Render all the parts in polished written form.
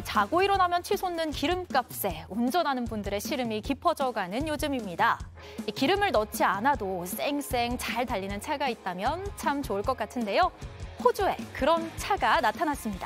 자고 일어나면 치솟는 기름값에 운전하는 분들의 시름이 깊어져가는 요즘입니다. 기름을 넣지 않아도 쌩쌩 잘 달리는 차가 있다면 참 좋을 것 같은데요. 호주에 그런 차가 나타났습니다.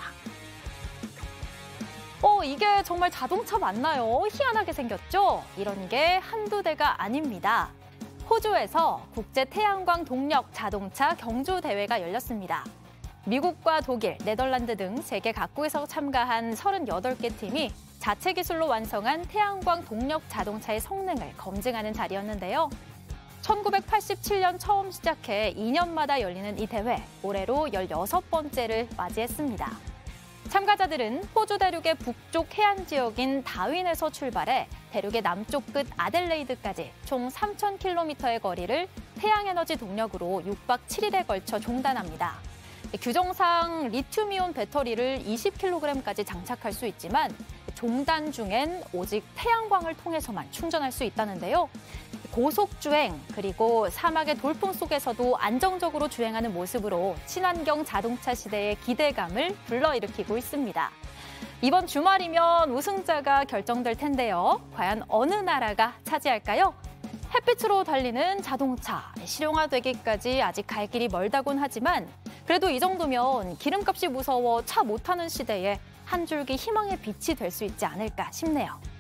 이게 정말 자동차 맞나요? 희한하게 생겼죠? 이런 게 한두 대가 아닙니다. 호주에서 국제 태양광 동력 자동차 경주 대회가 열렸습니다. 미국과 독일, 네덜란드 등 세계 각국에서 참가한 38개 팀이 자체 기술로 완성한 태양광 동력 자동차의 성능을 검증하는 자리였는데요. 1987년 처음 시작해 2년마다 열리는 이 대회, 올해로 16번째를 맞이했습니다. 참가자들은 호주 대륙의 북쪽 해안 지역인 다윈에서 출발해 대륙의 남쪽 끝 아델레이드까지 총 3,000km의 거리를 태양에너지 동력으로 6박 7일에 걸쳐 종단합니다. 규정상 리튬이온 배터리를 20kg까지 장착할 수 있지만 종단 중엔 오직 태양광을 통해서만 충전할 수 있다는데요. 고속주행 그리고 사막의 돌풍 속에서도 안정적으로 주행하는 모습으로 친환경 자동차 시대의 기대감을 불러일으키고 있습니다. 이번 주말이면 우승자가 결정될 텐데요. 과연 어느 나라가 차지할까요? 햇빛으로 달리는 자동차, 실용화되기까지 아직 갈 길이 멀다곤 하지만 그래도 이 정도면 기름값이 무서워 차 못 타는 시대에 한 줄기 희망의 빛이 될 수 있지 않을까 싶네요.